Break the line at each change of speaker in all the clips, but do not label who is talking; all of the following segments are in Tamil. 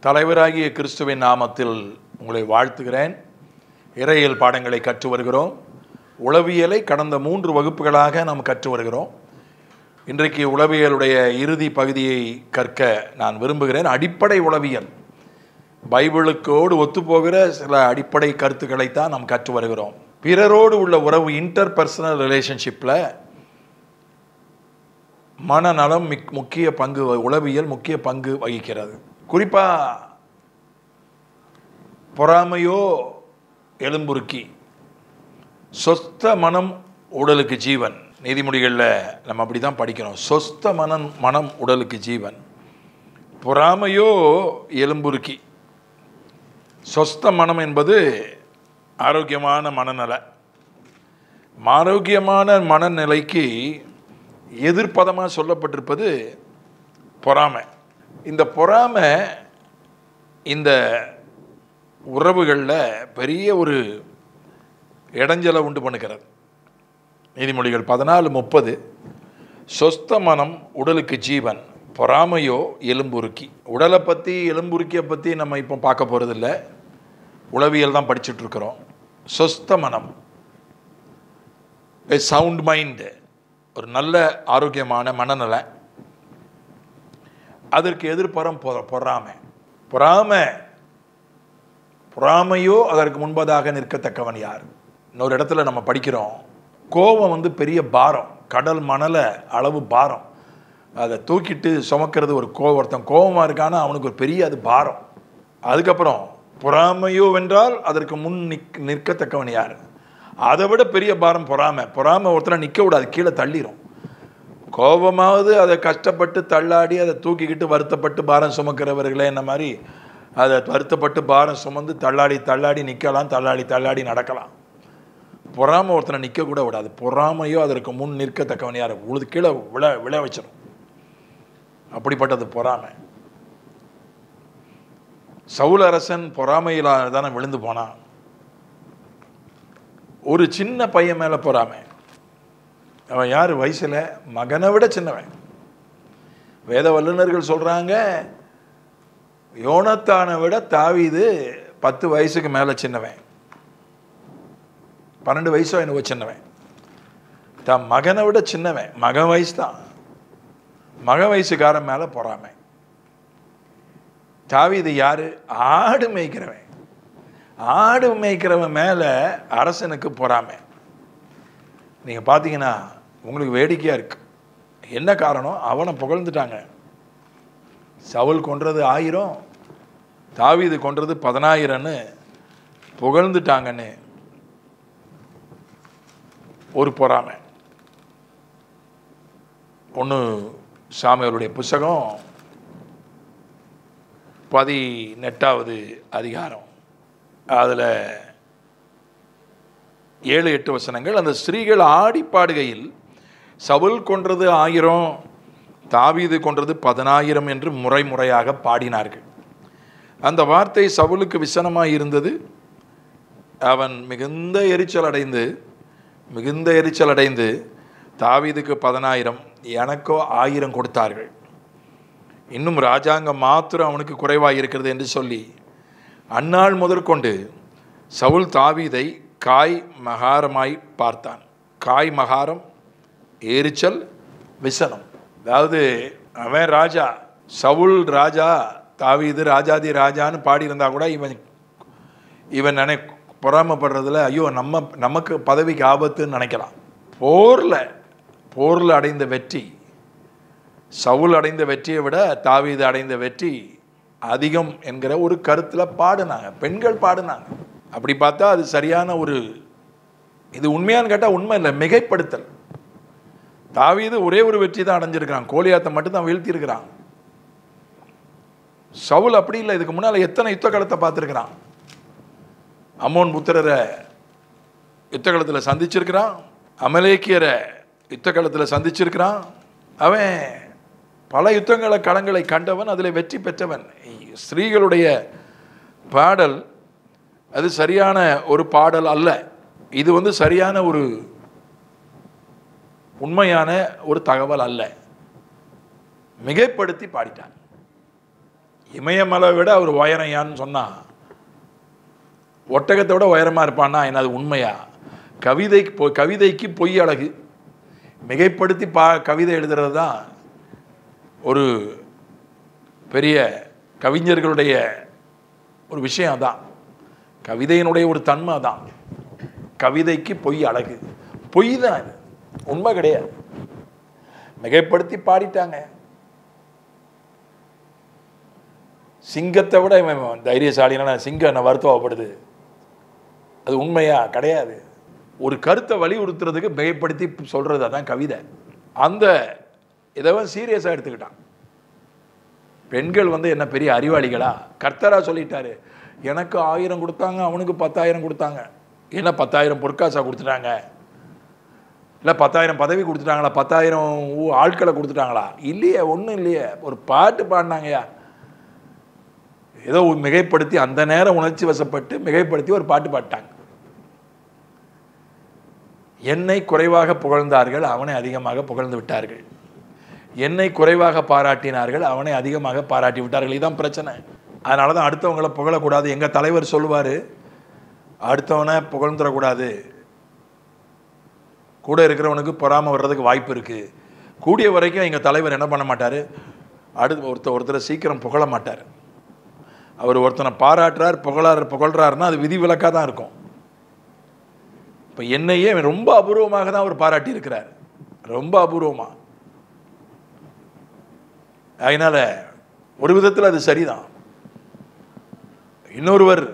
தலைவராகிய கிறிஸ்துவின் நாமத்தில் உங்களை வாழ்த்துகிறேன். இறையியல் பாடங்களை கற்று வருகிறோம். உளவியலை கடந்த 3 வகுப்புகளாக நாம் கற்று வருகிறோம். இன்றைக்கு உளவியலுடைய இறுதி பகுதியை கற்க நான் விரும்புகிறேன். அடிப்படை உளவியல், பைபிளுக்கோடு ஒத்துப்போகிற சில அடிப்படை கருத்துக்களைத்தான் நாம் கற்று வருகிறோம். பிறரோடு உள்ள உறவு, இன்டர்பர்சனல் ரிலேஷன்ஷிப்பில் மனநலம் முக்கிய பங்கு, உளவியல் முக்கிய பங்கு வகிக்கிறது. குறிப்பாக பொறாமையோ எலும்புருக்கி, சொஸ்த மனம் உடலுக்கு ஜீவன். நீதிமொழிகளில் நம்ம அப்படி தான் படிக்கிறோம். சொஸ்த மனம் உடலுக்கு ஜீவன், பொறாமையோ எலும்புருக்கி. சொஸ்த மனம் என்பது ஆரோக்கியமான மனநல. ஆரோக்கியமான மனநிலைக்கு எதிர்ப்பதமாக சொல்லப்பட்டிருப்பது பொறாமை. இந்த பொறாமை இந்த உறவுகளில் பெரிய ஒரு இடைஞ்சலை உண்டு பண்ணுகிறது. நீதிமொழிகள் 14:30, சொஸ்த மனம் உடலுக்கு ஜீவன், பொறாமையோ எலும்புருக்கி. உடலை பற்றி, எலும்புருக்கியை பற்றி நம்ம இப்போ பார்க்க போகிறதில்ல, உளவியல் தான் படிச்சுட்டு இருக்கிறோம். சொஸ்த மனம், சவுண்ட் மைண்டு, ஒரு நல்ல ஆரோக்கியமான மனநல. அதற்கு எதிர்ப்புறம் பொறாமையோ அதற்கு முன்பதாக நிற்கத்தக்கவன் யார்? இன்னொரு இடத்துல நம்ம படிக்கிறோம், கோபம் பெரிய பாரம், கடல் மணலை அளவு பாரம். அதை தூக்கிட்டு சுமக்கிறது ஒரு ஒருத்தன் கோபமாக இருக்கானா அவனுக்கு ஒரு பெரிய அது பாரம். அதுக்கப்புறம் பொறாமையோ வென்றால் அதற்கு முன் நிற்கத்தக்கவன் யார்? அதை விட பெரிய பாரம் பொறாமை ஒருத்தனை நிற்க விடாது, கீழே தள்ளிடும். கோபமாவது அதை கஷ்டப்பட்டு தள்ளாடி அதை தூக்கிக்கிட்டு வருத்தப்பட்டு பாரம் சுமக்கிறவர்களே, என்ன மாதிரி அதை வருத்தப்பட்டு பாரம் சுமந்து தள்ளாடி நிற்கலாம், தள்ளாடி நடக்கலாம். பொறாமை ஒருத்தனை நிற்க கூட விடாது. பொறாமையோ அதற்கு முன் நிற்கத்தக்கவன் யார்? உழுது கீழே விழ வச்சிடும். அப்படிப்பட்டது பொறாமை. சவுல் அரசன் பொறாமையில் தானே விழுந்து போனான். ஒரு சின்ன பையன் மேலே பொறாமை. அவன் யார்? வயசில் மகனை விட சின்னவன். வேத வல்லுநர்கள் சொல்கிறாங்க, யோனத்தானை விட தாவீது 10 வயசுக்கு மேலே சின்னவன், 12 வயசோ என்னவோ சின்னவன். தான் மகனை விட சின்னவன், மகன் வயசு தான், மகன் வயசுக்காரன் மேலே பொறாமை. தாவீது யார்? ஆடு மேய்க்கிறவன். ஆடு மேய்க்கிறவன் மேலே அரசனுக்கு பொறாமை. நீங்கள் பார்த்தீங்கன்னா உங்களுக்கு வேடிக்கையாக இருக்கு. என்ன காரணம்? அவனை புகழ்ந்துட்டாங்க. சவுல் கொன்றது 1000, தாவீது கொன்றது 10000ன்னு புகழ்ந்துட்டாங்கன்னு ஒரு பொறாமை. 1 சாமுவேலுடைய புஸ்தகம் 18வது அதிகாரம், அதில் 7-8 வசனங்கள். அந்த ஸ்திரீகள் ஆடி பாடுகையில் சவுல் கொன்றது 1000, தாவீது கொன்றது 10000 என்று முறையாக பாடினார்கள். அந்த வார்த்தை சவுலுக்கு விசனமாக இருந்தது. அவன் மிகுந்த எரிச்சல் அடைந்து தாவீதுக்கு 10000, எனக்கோ 1000 கொடுத்தார்கள், இன்னும் ராஜாங்கம் மாத்திரம் அவனுக்கு குறைவாக இருக்கிறது என்று சொல்லி அந்நாள் முதற்கொண்டு சவுல் தாவீதை காய் மகாரமாய் பார்த்தான். காய் மகாரம், எரிச்சல், விசனம். அதாவது அவன் ராஜா, சவுல் ராஜா, தாவீது ராஜாதி ராஜான்னு பாடியிருந்தா கூட இவன் பொறாமப்படுறதுல ஐயோ நமக்கு பதவிக்கு ஆபத்துன்னு நினைக்கலாம். போரில் அடைந்த வெற்றி, சவுல் அடைந்த வெற்றியை விட தாவீது அடைந்த வெற்றி அதிகம் என்கிற ஒரு கருத்தில் பாடினாங்க, பெண்கள் பாடினாங்க. அப்படி பார்த்தா அது சரியான இது உண்மையான்னு கேட்டால் உண்மை இல்லை, மிகைப்படுத்தல். தாவீது ஒரே ஒரு வெற்றி தான் அடைஞ்சிருக்கிறான், கோலியாத்தை மட்டும்தான் வீழ்த்தியிருக்கிறான். சவுல் அப்படி இல்லை. இதுக்கு முன்னால் எத்தனை யுத்த காலத்தை பார்த்துருக்கிறான். அம்மோன் புத்திரரை யுத்த காலத்தில் சந்திச்சிருக்கிறான், அமலேக்கியரை யுத்த காலத்தில் சந்திச்சிருக்கிறான். அவன் பல களங்களை கண்டவன், அதில் வெற்றி பெற்றவன். ஸ்திரீகளுடைய பாடல் அது சரியான ஒரு பாடல் அல்ல. இது சரியான ஒரு உண்மையான ஒரு தகவல் அல்ல. மிகைப்படுத்தி பாடிட்டான். இமயமலை விட அவர் உயரம் சொன்னா ஒட்டகத்தை விட உயரமாக இருப்பான்னா என்ன அது உண்மையா? கவிதைக்கு பொய் அழகு. மிகைப்படுத்தி கவிதை எழுதுறது தான் ஒரு பெரிய கவிஞர்களுடைய ஒரு விஷயம். அதான் கவிதையினுடைய ஒரு தன்மை. தான் கவிதைக்கு பொய் அழகு. பொய் தான், உண்மை கிடையாது. மிகைப்படுத்தி பாடிட்டாங்க. சிங்கத்தை விட தைரியசாலினா சிங்கம் என்ன வருத்தப்படுது, அது உண்மையா? கிடையாது. ஒரு கருத்தை வலியுறுத்துறதுக்கு மிகைப்படுத்தி சொல்றது அதான் கவிதை. அந்த இதை சீரியஸாக எடுத்துக்கிட்டான். பெண்கள் என்ன பெரிய அறிவாளிகளா? கர்த்தரா சொல்லிட்டாரு, எனக்கு 1000 கொடுத்தாங்க, அவனுக்கு 10,000 கொடுத்தாங்க. என்ன 10,000 பொற்காசா கொடுத்துட்டாங்க? இல்லை 10,000 பதவி கொடுத்துட்டாங்களா? 10,000 ஆட்களை கொடுத்துட்டாங்களா? இல்லையே, ஒன்றும் இல்லையே. ஒரு பாட்டு பாடினாங்கயா, ஏதோ மிகைப்படுத்தி அந்த நேரம் உணர்ச்சி வசப்பட்டு மிகைப்படுத்தி ஒரு பாட்டு பாட்டாங்க. என்னை குறைவாக புகழ்ந்தார்கள், அவனை அதிகமாக புகழ்ந்து விட்டார்கள். என்னை குறைவாக பாராட்டினார்கள், அவனை அதிகமாக பாராட்டி விட்டார்கள். இதுதான் பிரச்சனை. அதனால தான் அடுத்தவங்களை புகழக்கூடாது. எங்கள் தலைவர் சொல்லுவார், அடுத்தவனை புகழ்ந்துடக்கூடாது, கூட இருக்கிறவனுக்கு பொறாமை வர்றதுக்கு வாய்ப்பு இருக்குது. கூடிய வரைக்கும் எங்கள் தலைவர் என்ன பண்ண மாட்டார், ஒருத்தரை சீக்கிரம் புகழ மாட்டார். அவர் ஒருத்தனை பாராட்டுறார், புகழ்றாருன்னா அது விதிவிலக்காக தான் இருக்கும். இப்போ என்னையே ரொம்ப அபூர்வமாக தான் அவர் பாராட்டி இருக்கிறார், ரொம்ப அபூர்வமாக. அதனால ஒரு விதத்தில் அது சரிதான். இன்னொருவர்,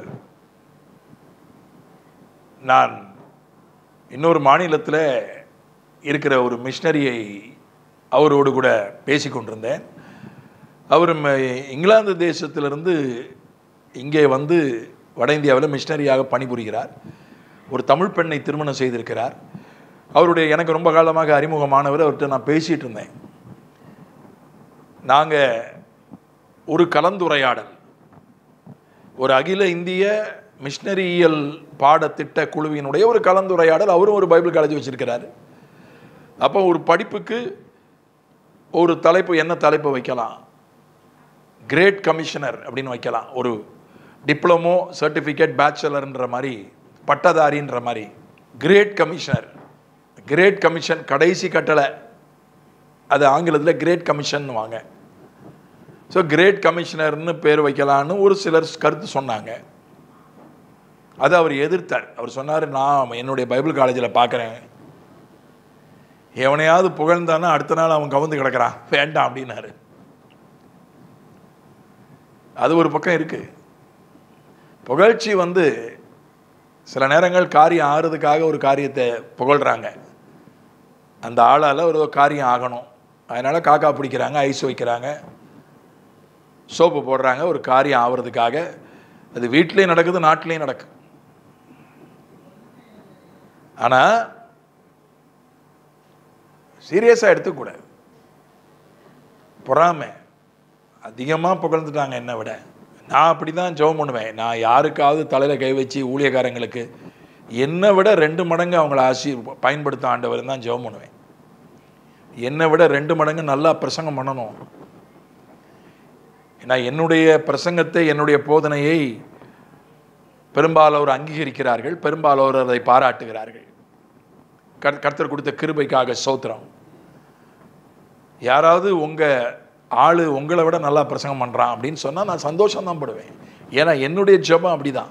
நான் இன்னொரு மாநிலத்தில் இருக்கிற ஒரு மிஷனரியை அவரோடு கூட பேசி கொண்டிருந்தேன். அவர் இங்கிலாந்து தேசத்திலிருந்து இங்கே வட இந்தியாவில் மிஷனரியாக பணிபுரிகிறார். ஒரு தமிழ் பெண்ணை திருமணம் செய்திருக்கிறார். எனக்கு ரொம்ப காலமாக அறிமுகமானவர். அவர்கிட்ட நான் பேசிகிட்டு இருந்தேன். நாங்கள் ஒரு கலந்துரையாடல், ஒரு அகில இந்திய மிஷனரியல் பாடத்திட்ட குழுவினுடைய ஒரு கலந்துரையாடல். அவரும் ஒரு பைபிள் காலேஜ் வச்சிருக்கிறார். அப்போ ஒரு படிப்புக்கு ஒரு தலைப்பு, என்ன தலைப்பு வைக்கலாம்? கிரேட் கமிஷனர் அப்படின்னு வைக்கலாம். ஒரு டிப்ளமோ, சர்டிஃபிகேட், பேச்சுலர்ன்ற மாதிரி, பட்டதாரின்ற மாதிரி. கிரேட் கமிஷனர், கிரேட் கமிஷன், கடைசி கட்டளை, அது ஆங்கிலத்தில் கிரேட் கமிஷன் வாங்க. ஸோ கிரேட் கமிஷனர்னு பேர் வைக்கலான்னு ஒரு சிலர் கருத்து சொன்னாங்க. அதை அவர் எதிர்த்தார். அவர் சொன்னார், நான் என்னுடைய பைபிள் காலேஜில் பார்க்குறேன், எவனையாவது புகழ்ந்தானா அடுத்த நாள் அவன் கவுந்து கிடக்கிறான், வேண்டாம் அப்படின்னாரு. அது ஒரு பக்கம் இருக்கு. புகழ்ச்சி சில நேரங்கள் காரியம் ஆறுறதுக்காக ஒரு காரியத்தை புகழ்கிறாங்க. அந்த ஆளால் ஒரு காரியம் ஆகணும், அதனால் காக்கா பிடிக்கிறாங்க, ஐஸ் வைக்கிறாங்க, சோப்பு போடுறாங்க, ஒரு காரியம் ஆகிறதுக்காக. அது வீட்டிலையும் நடக்குது, நாட்டிலையும் நடக்குது. ஆனால் சீரியஸாக எடுத்துக்கூடாது. பொறாமை, அதிகமாக புகழ்ந்துட்டாங்க என்னை விட. நான் அப்படி தான் ஜெபம் பண்ணுவேன். நான் யாருக்காவது தலையில் கை வச்சு ஊழியக்காரங்களுக்கு என்னை விட 2 மடங்கு அவங்கள பயன்படுத்த ஆண்டவர் தான் ஜெபம் பண்ணுவேன். என்னை விட 2 மடங்கு நல்லா பிரசங்கம் பண்ணணும். ஏன்னா என்னுடைய பிரசங்கத்தை, என்னுடைய போதனையை பெரும்பாலோர் அங்கீகரிக்கிறார்கள், பெரும்பாலோர் அதை பாராட்டுகிறார்கள். கர்த்தர் கொடுத்த கிருபைக்காக ஸ்தோத்திரம். யாராவது ஆளு உங்களை விட நல்லா பிரசங்கம் பண்ணுறான் அப்படின்னு சொன்னால் நான் சந்தோஷம்தான் படுவேன். ஏன்னா என்னுடைய ஜெபம் அப்படிதான்.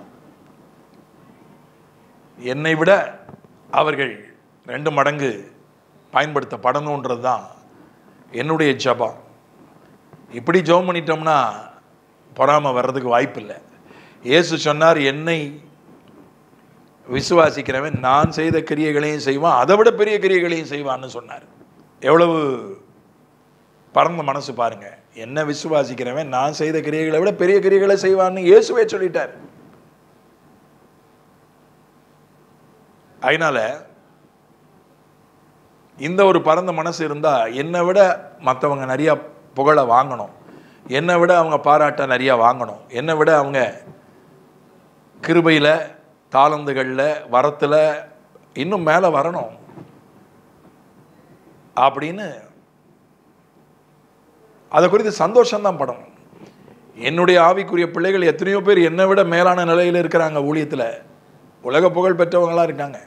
என்னை விட அவர்கள் 2 மடங்கு பயன்படுத்தப்படணுன்றது தான் என்னுடைய ஜெபம். இப்படி ஜெபம் பண்ணிட்டோம்னா பொறாமை வர்றதுக்கு வாய்ப்பு இல்லை. இயேசு சொன்னார், என்னை விசுவாசிக்கிறவன் நான் செய்த கிரியைகளையும் செய்வான், அதை விட பெரிய கிரியைகளையும் செய்வான்னு சொன்னார். எவ்வளவு பரந்த மனசு பாருங்க. என்ன விசுவாசிக்கிறவன் நான் செய்த கிரியைகளை விட பெரிய கிரியைகளை செய்வான்னு இயேசுவே சொல்லிட்டார். அதனால இந்த ஒரு பரந்த மனசு இருந்தா என்னை விட மற்றவங்க நிறைய புகழை வாங்கணும், என்னை விட அவங்க பாராட்ட நிறைய வாங்கணும், என்னை விட அவங்க கிருபையில், தாளந்துகளில், வரத்தில் இன்னும் மேலே வரணும் அப்படின்னு அதை குறித்து சந்தோஷம்தான் படணும். என்னுடைய ஆவிக்குரிய பிள்ளைகள் எத்தனையோ பேர் என்னை விட மேலான நிலையில் இருக்கிறாங்க. ஊழியத்தில் உலக புகழ் பெற்றவங்களாம் இருக்காங்க,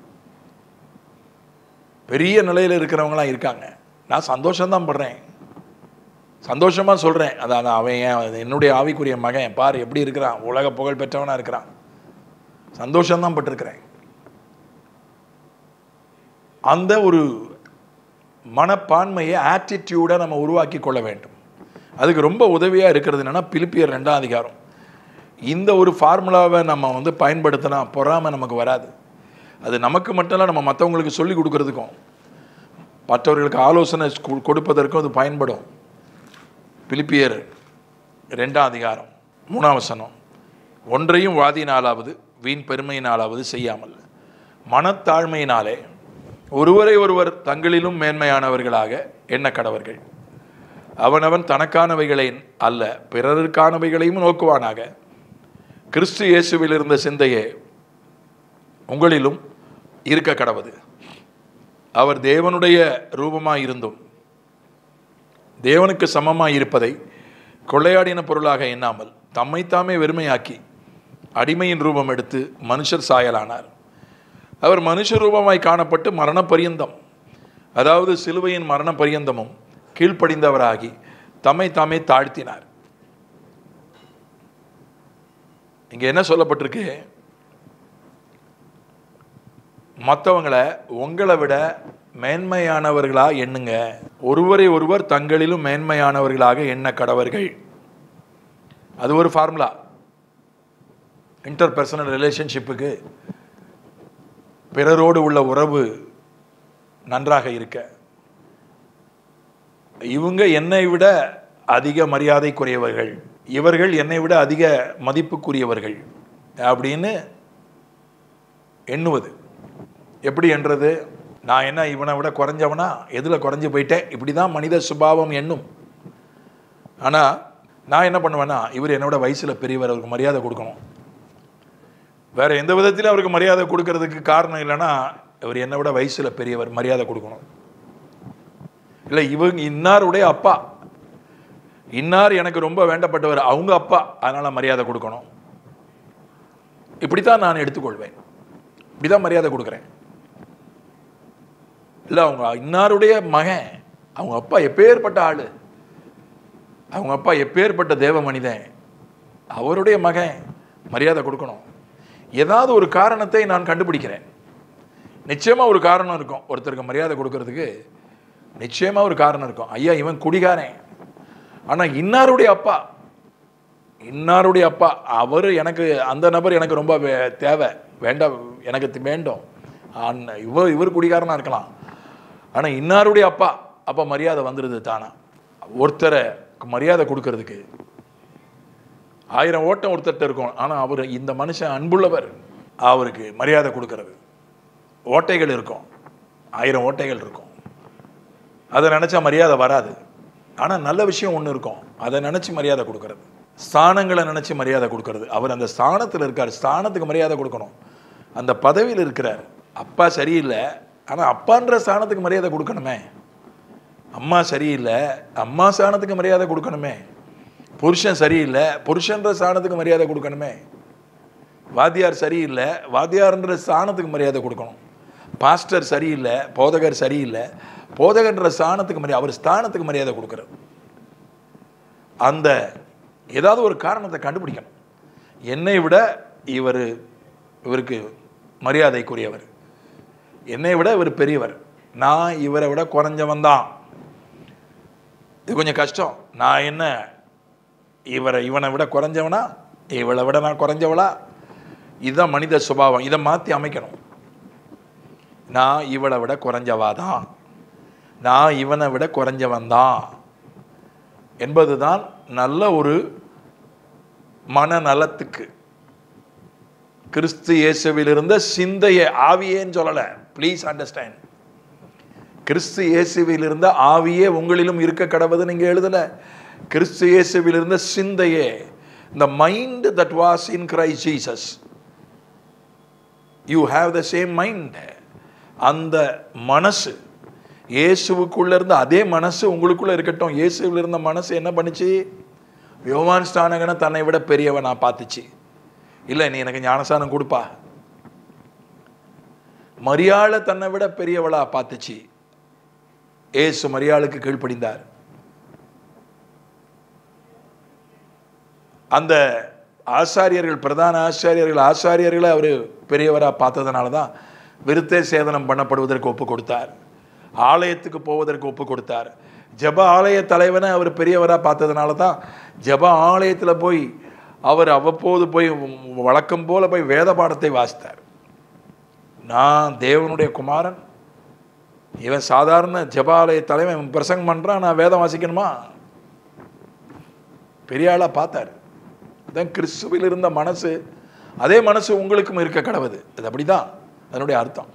பெரிய நிலையில் இருக்கிறவங்களாம் இருக்காங்க. நான் சந்தோஷம்தான் படுறேன், சந்தோஷமாக சொல்கிறேன். அதான் அவன் என்னுடைய ஆவிக்குரிய மகன் பார் எப்படி இருக்கிறான், உலக புகழ் பெற்றவனாக இருக்கிறான், சந்தோஷம்தான் பட்டிருக்கிறேன். அந்த ஒரு மனப்பான்மையை, ஆட்டிடியூடை நம்ம உருவாக்கி கொள்ள வேண்டும். அதுக்கு ரொம்ப உதவியாக இருக்கிறது என்னென்னா பிலிப்பியர் 2ஆம் அதிகாரம். இந்த ஒரு ஃபார்முலாவை நம்ம பயன்படுத்தினா பொறாமை நமக்கு வராது. அது நமக்கு மட்டும் இல்லை, நம்ம மற்றவங்களுக்கு சொல்லி கொடுக்கறதுக்கும் மற்றவர்களுக்கு ஆலோசனை கொடுப்பதற்கும் அது பயன்படும். பிலிப்பியர் 2ஆம் அதிகாரம் 3ஆம் வசனம். ஒன்றையும் வாதியினாலாவது வீண் பெருமையினாலாவது செய்யாமல் மனத்தாழ்மையினாலே ஒருவரை ஒருவர் தங்களிலும் மேன்மையானவர்களாக எண்ண கடவர்கள். அவனவன் தனக்கானவைகளை அல்ல பிறருக்கானவைகளையும் நோக்குவானாக. கிறிஸ்து இயேசுவில் இருந்த சிந்தையே உங்களிலும் இருக்க கடவது. அவர் தேவனுடைய ரூபமாயிருந்தும் தேவனுக்கு சமமாய் இருப்பதை கொள்ளையாடின பொருளாக எண்ணாமல் தம்மைத்தாமே வெறுமையாக்கி அடிமையின் ரூபம் எடுத்து மனுஷர் சாயலானார். அவர் மனுஷ ரூபமாய் காணப்பட்டு மரண பரியந்தம், அதாவது சிலுவையின் மரண பரியந்தமும் கீழ்ப்படிந்தவராகி தம்மை தாமே தாழ்த்தினார். இங்க என்ன சொல்லப்பட்டிருக்கு? மற்றவங்களை உங்களை விட மேன்மையானவர்களா எண்ணுங்க, ஒருவரை ஒருவர் தங்களிலும் மேன்மையானவர்களாக எண்ண கடவர்கள். அது ஒரு ஃபார்முலா. இன்டர்பர்சனல் ரிலேஷன்ஷிப்புக்கு, பிறரோடு உள்ள உறவு நன்றாக இருக்க, இவங்க என்னை விட அதிக மரியாதைக்குரியவர்கள், இவர்கள் என்னை விட அதிக மதிப்புக்குரியவர்கள் அப்படின்னு எண்ணுவது. எப்படி என்றது? நான் என்ன இவனை விட குறைஞ்சவனா, எதில் குறைஞ்சி போயிட்டேன், இப்படி தான் மனித சுபாவம் எண்ணும். ஆனால் நான் என்ன பண்ணுவேன்னா, இவர் என்னோட வயசில் பெரியவர், அவருக்கு மரியாதை கொடுக்கணும். வேறு எந்த விதத்திலும் அவருக்கு மரியாதை கொடுக்கறதுக்கு காரணம் இல்லைன்னா, இவர் என்னை விட வயசில் பெரியவர், மரியாதை கொடுக்கணும். இல்லை இவங்க இன்னாருடைய அப்பா, இன்னார் எனக்கு ரொம்ப வேண்டப்பட்டவர், அவங்க அப்பா, அதனால் மரியாதை கொடுக்கணும். இப்படித்தான் நான் எடுத்துக்கொள்வேன், இப்படிதான் மரியாதை கொடுக்குறேன். இல்லை அவங்க இன்னாருடைய மகன், அவங்க அப்பா எப்பேற்பட்ட ஆள், அவங்க அப்பா எப்பேற்பட்ட தேவ மனிதன், அவருடைய மகன், மரியாதை கொடுக்கணும். ஏதாவது ஒரு காரணத்தை நான் கண்டுபிடிக்கிறேன். நிச்சயமாக ஒரு காரணம் இருக்கும் ஒருத்தருக்கு மரியாதை கொடுக்கறதுக்கு, நிச்சயமாக ஒரு காரணம் இருக்கும். ஐயா இவன் குடிகாரன், ஆனால் இன்னாருடைய அப்பா, இன்னாருடைய அப்பா அவர் எனக்கு, அந்த நபர் எனக்கு ரொம்ப தேவை, வேண்டாம் எனக்கு வேண்டும். இவர் குடிகாரனாக இருக்கலாம், ஆனால் இன்னாருடைய அப்பா, அப்போ மரியாதை வந்துடுது தானா. ஒருத்தரை மரியாதை கொடுக்கறதுக்கு 1000 ஓட்டம் ஒருத்தர்கிட்ட இருக்கும், ஆனால் அவர் இந்த மனுஷன் அன்புள்ளவர், அவருக்கு மரியாதை கொடுக்கறது. ஓட்டைகள் இருக்கும், 1000 ஓட்டைகள் இருக்கும், அதை நினச்சா மரியாதை வராது. ஆனால் நல்ல விஷயம் ஒன்று இருக்கும், அதை நினச்சி மரியாதை கொடுக்கறது. ஸ்தானங்களை நினச்சி மரியாதை கொடுக்கறது. அவர் அந்த ஸ்தானத்தில் இருக்கார், ஸ்தானத்துக்கு மரியாதை கொடுக்கணும். அந்த பதவியில் இருக்கிறார். அப்பா சரியில்லை, ஆனால் அப்பான்ற ஸ்தானத்துக்கு மரியாதை கொடுக்கணுமே. அம்மா சரியில்லை, அம்மா ஸ்தானத்துக்கு மரியாதை கொடுக்கணுமே. புருஷன் சரியில்லை, புருஷன்ற ஸ்தானத்துக்கு மரியாதை கொடுக்கணுமே. வாத்தியார் சரியில்லை, வாத்தியார்ன்ற ஸ்தானத்துக்கு மரியாதை கொடுக்கணும். பாஸ்டர் சரியில்லை, போதகர் சரியில்லை, போதகன்ற ஸ்தானத்துக்கு மரியாதை, அவர் ஸ்தானத்துக்கு மரியாதை கொடுக்குறது. அந்த ஏதாவது ஒரு காரணத்தை கண்டுபிடிக்கணும். என்னை விட இவருக்கு மரியாதைக்குரியவர், என்னை விட இவர் பெரியவர், நான் இவரை விட குறைஞ்சவன் தான். இது கொஞ்சம் கஷ்டம். நான் என்ன இவனை விட குறைஞ்சவனா, இவளை விட நான் குறைஞ்சவளா? இதுதான் மனித சுபாவம். இதை மாற்றி அமைக்கணும். நான் இவளை விட குறைஞ்சவாதான், நான் இவனை விட குறைஞ்சவன் தான் என்பது தான் நல்ல ஒரு மனநலத்துக்கு. கிறிஸ்து இயேசுவில் இருந்த சிந்தையை, ஆவியேன்னு சொல்லலை, ப்ளீஸ் அண்டர்ஸ்டாண்ட். கிறிஸ்து இயேசுவில் இருந்த ஆவியே உங்களிலும் இருக்க கடவுது நீங்க எழுதல. கிறிஸ்து இயேசுவில் இருந்த சிந்தையே, the mind that was in Christ Jesus, you have the same mind. அந்த மனசு, இயேசுவுக்குள்ள இருந்த அதே மனசு உங்களுக்குள்ள இருக்கட்டும். இயேசுவில் இருந்த மனசு என்ன பண்ணுச்சு? யோவான் ஸ்நானகனை தன்னை விட பெரியவனா பார்த்துச்சு. இல்லை, நீ எனக்கு ஞானஸ்நானம் கொடுப்பா. மரியாளை தன்னை விட பெரியவளா பார்த்துச்சு. ஏசு மரியாளுக்கு கீழ்ப்படிந்தார். அந்த ஆசாரியர்கள், பிரதான ஆசாரியர்களை அவர் பெரியவராக பார்த்ததுனால தான் விருத்தே சேதனம் பண்ணப்படுவதற்கு ஒப்பு கொடுத்தார். ஆலயத்துக்கு போவதற்கு ஒப்பு கொடுத்தார். ஜப ஆலய தலைவனை அவர் பெரியவராக பார்த்ததுனால தான் ஜப ஆலயத்தில் போய் அவர் அவ்வப்போது போய் வழக்கம் போல போய் வேத பாடத்தை வாசித்தார். நான் தேவனுடைய குமாரன், இவன் சாதாரண ஜபாலய தலைவன் பிரசங்கம் பண்ணுறான், நான் வேதம் வாசிக்கணுமா? பெரிய ஆளாக பார்த்தார். அதான் கிறிஸ்துவில் இருந்த மனசு, அதே மனசு உங்களுக்கும் இருக்க கடவுது. அது அப்படிதான் அதனுடைய அர்த்தம்.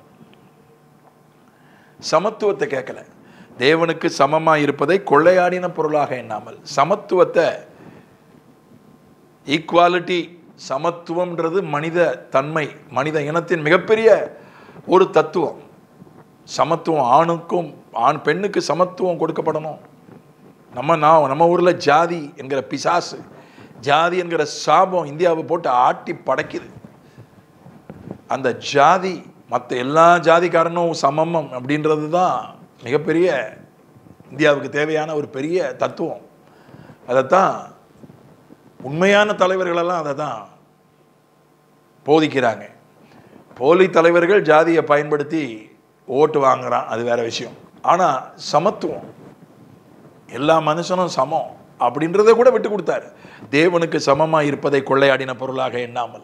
சமத்துவத்தை கேட்கல, தேவனுக்கு சமமாக இருப்பதை கொள்ளையாடின பொருளாக எண்ணாமல் சமத்துவத்தை, ஈக்குவாலிட்டி, சமத்துவம்ன்றது மனித தன்மை, மனித இனத்தின் மிகப்பெரிய ஒரு தத்துவம். சமத்துவம், ஆணுக்கும் பெண்ணுக்கு சமத்துவம் கொடுக்கப்படணும். நம்ம ஊரில் ஜாதி என்கிற பிசாசு, ஜாதி என்கிற சாபம் இந்தியாவை போட்டு ஆட்டி படைக்குது. அந்த ஜாதி மற்ற எல்லா ஜாதிக்காரனும் சமம் அப்படின்றது தான் மிகப்பெரிய இந்தியாவுக்கு தேவையான ஒரு பெரிய தத்துவம். அதைத்தான் உண்மையான தலைவர்களெல்லாம் அதை தான் போதிக்கிறாங்க. போலி தலைவர்கள் ஜாதியை பயன்படுத்தி ஓட்டு வாங்குறான், அது வேற விஷயம். ஆனால் சமத்துவம், எல்லா மனுஷனும் சமம் அப்படின்றத கூட விட்டு கொடுத்தாரு. தேவனுக்கு சமமாக இருப்பதை கொள்ளையாடின பொருளாக எண்ணாமல்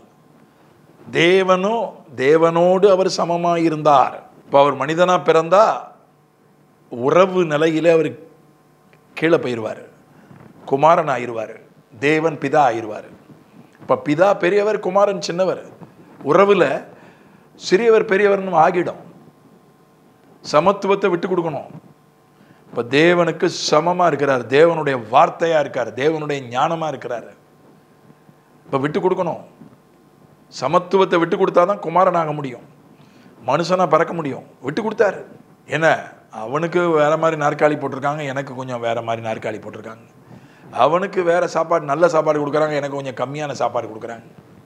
தேவனோடு அவர் சமமாக இருந்தார். இப்போ அவர் மனிதனா பிறந்தா உறவு நிலையிலே அவர் கீழே போயிடுவார், குமாரன் ஆயிடுவார், தேவன் பிதா ஆயிடுவார். இப்போ பிதா பெரியவர், குமாரன் சின்னவர், உறவில் சிறியவர் பெரியவர்னு ஆகிடும். சமத்துவத்தை விட்டு கொடுக்கணும். இப்போ தேவனுக்கு சமமாக இருக்கிறார், தேவனுடைய வார்த்தையாக இருக்கார், தேவனுடைய ஞானமாக இருக்கிறார். இப்போ விட்டு கொடுக்கணும். சமத்துவத்தை விட்டு கொடுத்தா தான் குமாரன் ஆக முடியும், மனுஷனாக பறக்க முடியும். விட்டு கொடுத்தாரு. என்ன, அவனுக்கு வேற மாதிரி நாற்காலி போட்டிருக்காங்க, எனக்கு கொஞ்சம் வேற மாதிரி நாற்காலி போட்டிருக்காங்க. அவனுக்கு வேற சாப்பாடு, நல்ல சாப்பாடு கொடுக்குறாங்க, எனக்கு கொஞ்சம் கம்மியான சாப்பாடு கொடுக்குறாங்க.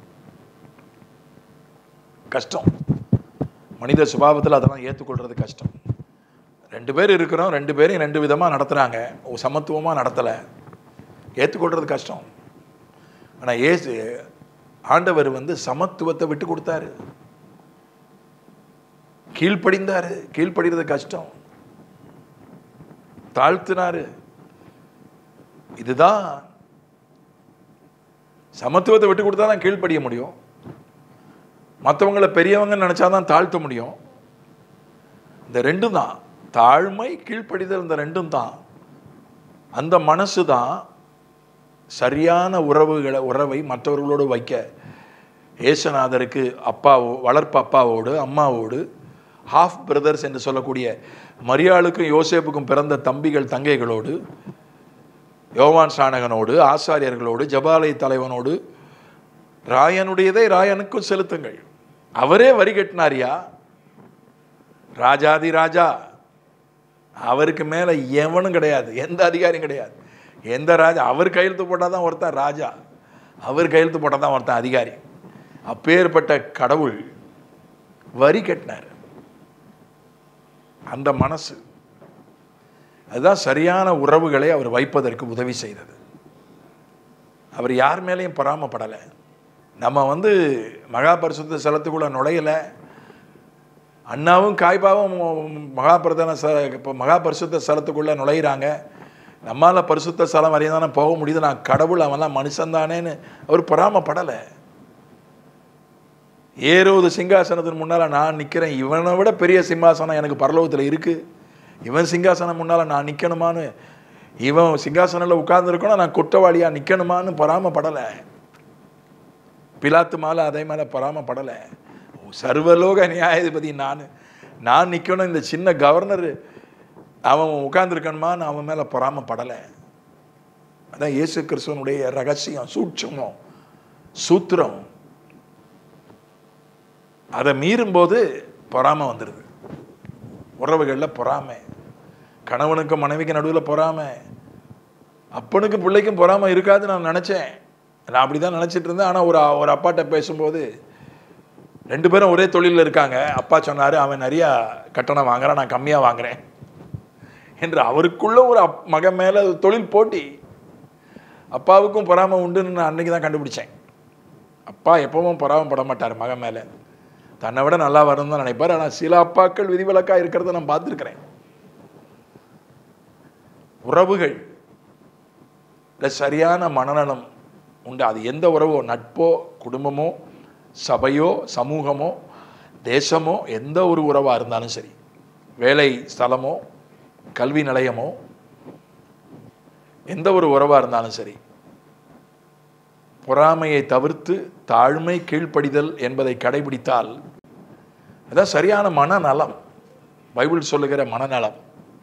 கஷ்டம். மனித சுபாவத்தில் அதெல்லாம் ஏற்றுக்கொள்றது கஷ்டம். ரெண்டு பேர் இருக்கிறோம், ரெண்டு பேரையும் ரெண்டு விதமாக நடத்துகிறாங்க, சமத்துவமாக நடத்தலை, ஏற்றுக்கொள்றது கஷ்டம். ஆனால் ஆண்டவர் சமத்துவத்தை விட்டு கொடுத்தாரு, கீழ்ப்படிந்தாரு. கீழ்ப்படிறது கஷ்டம், தாழ்த்தினாரு. இதுதான் சமத்துவத்தை விட்டு கொடுத்தா தான் கீழ்ப்படிய முடியும். மற்றவங்களை பெரியவங்க நினைச்சாதான் தாழ்த்த முடியும். இந்த ரெண்டும் தான், தாழ்மை, கீழ்ப்படிதல், இந்த ரெண்டும் தான். அந்த மனசு தான் சரியான உறவை மற்றவர்களோடு வைக்க ஏசுநாதருக்கு வளர்ப்பு அப்பாவோடு அம்மாவோடு ஹாஃப் பிரதர்ஸ் என்று சொல்லக்கூடிய மரியாளுக்கும் யோசேப்புக்கும் பிறந்த தம்பிகள் தங்கைகளோடு, யோவான் ஸ்நானகனோடு, ஆசாரியர்களோடு, ஜபாலய தலைவனோடு, ராயனுடையதை ராயனுக்கும் செலுத்துங்கள். அவரே வரி கட்டினாரியா, ராஜாதி ராஜா. அவருக்கு மேலே எவனும் கிடையாது, எந்த அதிகாரியும் கிடையாது, எந்த ராஜா. அவர் கையெழுத்து போட்டால் தான் ஒருத்தன் ராஜா, அவர் கையெழுத்து போட்டால் தான் ஒருத்தன் அதிகாரி. அப்பேற்பட்ட கடவுள் வரி கட்டினார். அந்த மனசு அதுதான் சரியான உறவுகளை அவர் வைப்பதற்கு உதவி செய்தது. அவர் யார் மேலேயும் பொறாமப்படலை. நம்ம மகா பரிசுத்த ஸ்தலத்துக்குள்ள நுழையலை. அண்ணாவும் காய்பாவும் மகா பரிசுத்த ஸ்தலத்துக்குள்ள நுழையிறாங்க. நம்மளால் பரிசுத்த ஸ்தலம் வரையும் தானே போக முடியுது, நான் கடவுள், அவன்லாம் மனுஷன்தானேன்னு அவர் பொறாமப்படலை. ஏரோது சிங்காசனத்தின் முன்னால் நான் நிற்கிறேன், இவனை விட பெரிய சிம்மாசனம் எனக்கு பரலோகத்தில் இருக்குது, இவன் சிங்காசனம் முன்னால் நான் நிற்கணுமான்னு, இவன் சிங்காசனில் உட்கார்ந்துருக்கணும், நான் குற்றவாளியாக நிற்கணுமான்னு பொறாமப்படலை. பிலாத்து மேலே அதே மேலே பொறாமப்படலை. சர்வலோக நியாயாதிபதி நான் நிற்கணும், இந்த சின்ன கவர்னர் அவன் உட்கார்ந்துருக்கணுமான்னு அவன் மேலே பொறாமப்படலை. அதான் இயேசு கிறிஸ்துவனுடைய ரகசியம், சூட்சமம், சூத்திரம். அதை மீறும்போது பொறாமை வந்துடுது. உறவுகளில் பொறாமை, கணவனுக்கு மனைவிக்கு நடுவில் பொறாமை, அப்பனுக்கும் பிள்ளைக்கும் பொறாமை இருக்காதுன்னு நான் நினச்சேன். நான் அப்படி தான் நினச்சிட்டு இருந்தேன். ஆனால் ஒரு அப்பாட்ட பேசும்போது 2 பேரும் ஒரே தொழிலில் இருக்காங்க. அப்பா சொன்னார், அவன் நிறையா கட்டணம் வாங்குறான், நான் கம்மியாக வாங்குறேன் என்று. அவருக்குள்ள ஒரு மகன் மேலே தொழில் போட்டி. அப்பாவுக்கும் பொறாமை உண்டுன்னு நான் அன்றைக்கி தான் கண்டுபிடிச்சேன். அப்பா எப்பவும் பொறாமப்பட மாட்டார் மகன் மேலே, தன்னை விட நல்லா வரணும்னு தான் நினைப்பார். ஆனால் சில அப்பாக்கள் விதிவிலக்காக இருக்கிறத நான் பார்த்துருக்கிறேன். உறவுகள் சரியான மனநலம் உண்டு. அது எந்த உறவோ, நட்போ, குடும்பமோ, சபையோ, சமூகமோ, தேசமோ, எந்த ஒரு உறவாக இருந்தாலும் சரி, வேலை ஸ்தலமோ, கல்வி நிலையமோ, எந்த ஒரு உறவாக இருந்தாலும் சரி, பொறாமையை தவிர்த்து தாழ்மை, கீழ்ப்படிதல் என்பதை கடைபிடித்தால் அதான் சரியான மனநலம், பைபிள் சொல்லுகிற மனநலம்.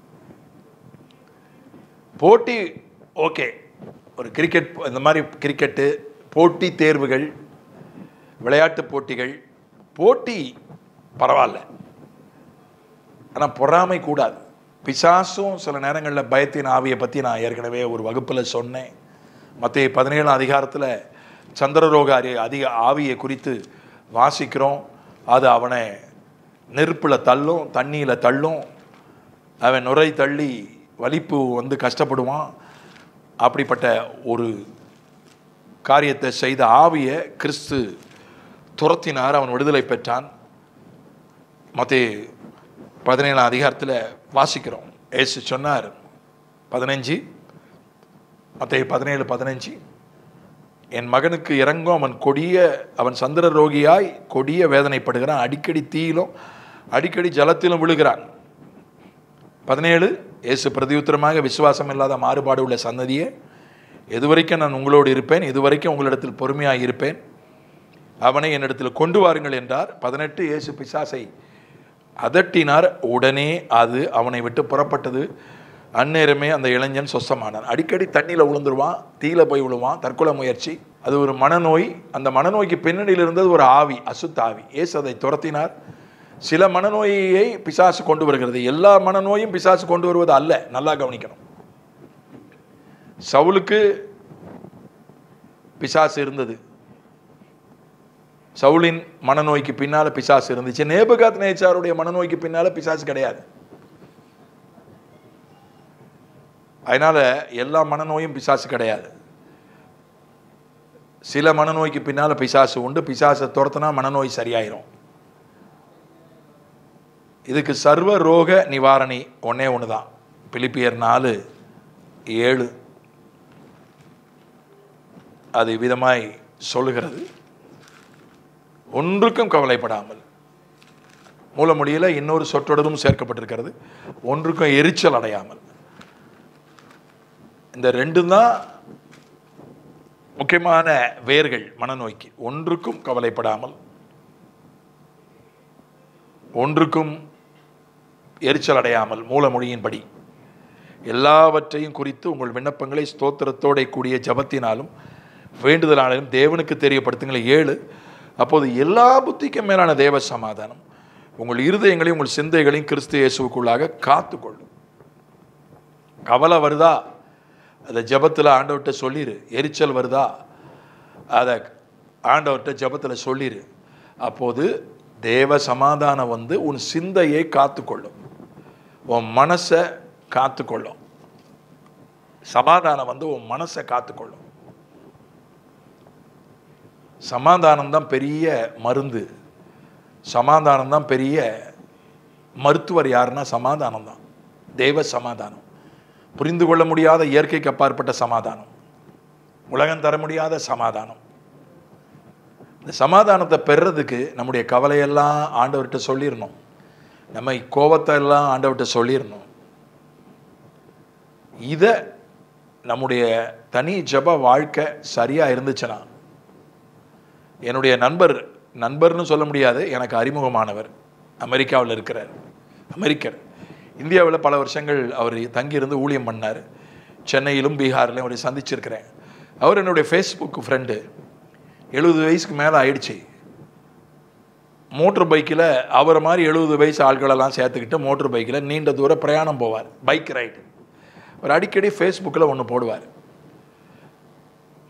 போட்டி ஓகே, ஒரு கிரிக்கெட், இந்த மாதிரி கிரிக்கெட்டு போட்டி, தேர்வுகள், விளையாட்டு போட்டிகள், போட்டி பரவாயில்ல. ஆனால் பொறாமை கூடாது. பிசாசும் சில நேரங்களில் பயத்தின் ஆவியை பற்றி நான் ஏற்கனவே ஒரு வகுப்பில் சொன்னேன். மத்தேயு 17 அதிகாரத்தில் சந்திரரோக ஆவியை குறித்து வாசிக்கிறோம். அது அவனை நெருப்பில் தள்ளும், தண்ணியில் தள்ளும், அவன் நுரை தள்ளி வலிப்பு வந்து கஷ்டப்படுவான். அப்படிப்பட்ட ஒரு காரியத்தை செய்த ஆவியை கிறிஸ்து துரத்தினார், அவன் விடுதலை பெற்றான். மத்தேயு 17 அதிகாரத்தில் வாசிக்கிறோம். இயேசு சொன்னார் 15, மத்தேயு 17:15, என் மகனுக்கு இறங்கும், அவன் சந்திர ரோகியாய் கொடிய வேதனைப்படுகிறான், அடிக்கடி தீயிலும் அடிக்கடி ஜலத்திலும் விழுகிறான். 17, இயேசு பிரதியுத்தரமாக, விசுவாசம் இல்லாத மாறுபாடு உள்ள சந்ததியே, எதுவரைக்கும் நான் உங்களோடு இருப்பேன், இதுவரைக்கும் உங்களிடத்தில் பொறுமையாக இருப்பேன், அவனை என்னிடத்தில் கொண்டு வாருங்கள் என்றார். 18, இயேசு பிசாசை அதட்டினார், உடனே அது அவனை விட்டு புறப்பட்டது. அந்நேரமே அந்த இளைஞன் சொஸ்தமானான். அடிக்கடி தண்ணியில் விழுந்துருவான், தீயில போய் விழுவான், தற்கொலை முயற்சி, அது ஒரு மனநோய். அந்த மனநோய்க்கு பின்னணியில் இருந்தது ஒரு ஆவி, அசுத்த ஆவி. இயேசு அதை துரத்தினார். சில மனநோயை பிசாசு கொண்டு வருகிறது, எல்லா மனநோயும் பிசாசு கொண்டு வருவது அல்ல, நல்லா கவனிக்கணும். சவுலுக்கு பிசாசு இருந்தது, சவுலின் மனநோய்க்கு பின்னால பிசாசு இருந்துச்சு. நேபுகாத்நேச்சாருடைய மனநோய்க்கு பின்னால பிசாசு கிடையாது. அதனால எல்லா மனநோயும் பிசாசு கிடையாது. சில மனநோய்க்கு பின்னால பிசாசு உண்டு. பிசாசை துரத்தினா மனநோய் சரியாயிரும். இதுக்கு சர்வ ரோக நிவாரணி ஒன்னே ஒண்ணுதான். பிலிப்பியர் 4:7 அது விதமாய் சொல்லுகிறது, ஒன்றுக்கும் கவலைப்படாமல். மூலமொழியில் இன்னொரு சொற்றொடரும் சேர்க்கப்பட்டிருக்கிறது, ஒன்றுக்கும் எரிச்சல் அடையாமல். இந்த 2 தான் முக்கியமான வேர்கள் மனநோய்க்கு. ஒன்றுக்கும் கவலைப்படாமல், ஒன்றுக்கும் எரிச்சல் அடையாமல். மூலமொழியின்படி எல்லாவற்றையும் குறித்து உங்கள் விண்ணப்பங்களை ஸ்தோத்திரத்தோட கூடிய ஜபத்தினாலும் வேண்டுதலாலும் தேவனுக்கு தெரியப்படுத்துங்கள். 7, அப்போது எல்லா புத்திக்கும் மேலான தேவ சமாதானம் உங்கள் இருதயங்களையும் உங்கள் சிந்தைகளையும் கிறிஸ்து இயேசுவுக்குள்ளாக காத்துக்கொள்ளும். கவலை வருதா, அதை ஜபத்தில் ஆண்டவர்கிட்ட சொல்லிடு. எரிச்சல் வருதா, அதை ஆண்டவர்கிட்ட ஜபத்தில் சொல்லிடு. அப்போது தேவ சமாதானம் வந்து உன் சிந்தையை காத்துக்கொள்ளும், உன் மனசை காத்துக்கொள்ளும். சமாதானம் வந்து உன் மனசை காத்துக்கொள்ளும். சமாதானம் தான் பெரிய மருந்து, சமாதானம் தான் பெரிய மருத்துவர். யாருன்னா சமாதானம் தான், தேவ சமாதானம். புரிந்து கொள்ள முடியாத இயற்கைக்கு அப்பாற்பட்ட சமாதானம், உலகம் தர முடியாத சமாதானம். இந்த சமாதானத்தை பெறுறதுக்கு நம்முடைய கவலையெல்லாம் ஆண்டவர்கிட்ட சொல்லிடணும், நம்ம கோபத்தை எல்லாம் ஆண்டவர்கிட்ட சொல்லிடணும். இதை நம்முடைய தனி ஜப வாழ்க்கை சரியாக இருந்துச்சுன்னா, என்னுடைய நண்பர்னு சொல்ல முடியாது, எனக்கு அறிமுகமானவர் அமெரிக்காவில் இருக்கிறார், அமெரிக்கர். இந்தியாவில் பல வருஷங்கள் அவர் தங்கியிருந்து ஊழியம் பண்ணார். சென்னையிலும் பீகார்லையும் அவரை சந்திச்சிருக்கிறேன். அவர் என்னுடைய ஃபேஸ்புக் ஃப்ரெண்டு. 70 வயசுக்கு மேலே ஆயிடுச்சு. மோட்டர் பைக்கில் அவரை மாதிரி 70 வயசு ஆட்களெல்லாம் சேர்த்துக்கிட்டு மோட்டர் பைக்கில் நீண்ட தூரம் பிரயாணம் போவார், பைக் ரைடு. அவர் அடிக்கடி ஃபேஸ்புக்கில் ஒன்று போடுவார்,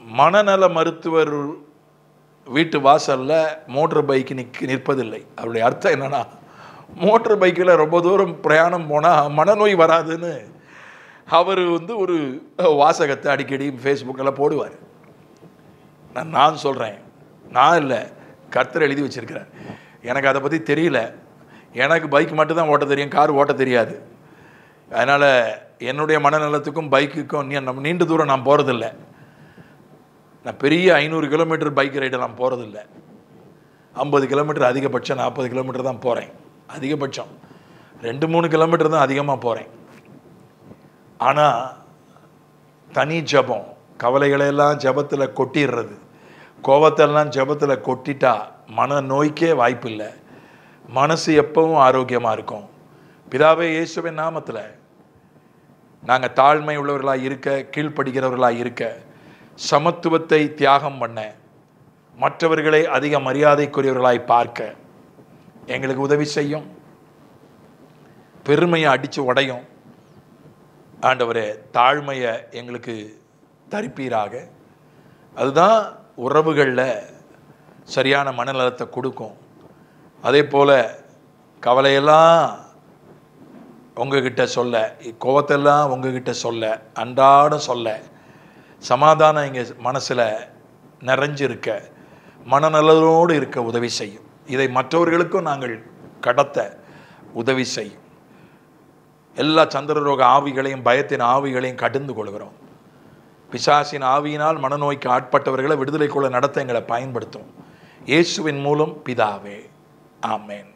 மனநல மருத்துவர் வீட்டு வாசலில் மோட்டர் பைக் நிற்பதில்லை. அவருடைய அர்த்தம் என்னன்னா, மோட்டர் பைக்கில் ரொம்ப தூரம் பிரயாணம் போனால் மனநோய் வராதுன்னு அவர் ஒரு வாசகத்தை அடிக்கடி ஃபேஸ்புக்கில் போடுவார். நான் சொல்கிறேன், நான் இல்லை, கர்த்தர் எழுதி வச்சிருக்கிறார். எனக்கு அதை பற்றி தெரியல. எனக்கு பைக் மட்டும்தான் ஓட்ட தெரியும், கார் ஓட்ட தெரியாது. அதனால் என்னுடைய மனநலத்துக்கும் பைக்குக்கும் நீண்ட தூரம் நான் போகிறதில்ல. நான் பெரிய 500 கிலோமீட்டர் பைக் ரைடு நான் போகிறதில்ல. 50 கிலோமீட்டர் அதிகபட்சம், 40 கிலோமீட்டர் தான் போகிறேன். அதிகபட்சம் 2-3 கிலோமீட்டர் தான் அதிகமாக போகிறேன். ஆனால் தனி ஜபம், கவலைகளெல்லாம் ஜபத்தில் கொட்டிடுறது, கோபத்தெல்லாம் ஜபத்தில் கொட்டிட்டா மனநோய்க்கே வாய்ப்பு இல்லை. மனசு எப்பவும் ஆரோக்கியமாக இருக்கும். பிதாவே இயேசுவின் நாமத்தில் நாங்கள் தாழ்மை உள்ளவர்களாக இருக்க, கீழ்ப்படுகிறவர்களாக இருக்க, சமத்துவத்தை தியாகம் பண்ண, மற்றவர்களை அதிக மரியாதைக்குரியவர்களாய் பார்க்க எங்களுக்கு உதவி செய்யும். பெருமையை அடித்து உடையும் ஆண்டவரே, தாழ்மையை எங்களுக்கு தரிப்பீராக. அதுதான் உறவுகளில் சரியான மனநலத்தை கொடுக்கும். அதே போல் கவலையெல்லாம் உங்ககிட்ட சொல்ல, கோவத்தெல்லாம் உங்ககிட்ட சொல்ல, அன்றாடம் சொல்ல, சமாதானம் எங்கள் மனசில் நிறைஞ்சிருக்க, மனநலத்தோடு இருக்க உதவி செய்யும். இதை மற்றவர்களுக்கும் நாங்கள் கடத்த உதவி செய்யும். எல்லா சந்திரரோக ஆவிகளையும் பயத்தின் ஆவிகளையும் கடந்து கொள்கிறோம். பிசாசின் ஆவியினால் மனநோய்க்கு ஆட்பட்டவர்களை விடுதலைக்குள்ள நடத்த எங்களை பயன்படுத்தும். இயேசுவின் மூலம் பிதாவே, ஆமென்.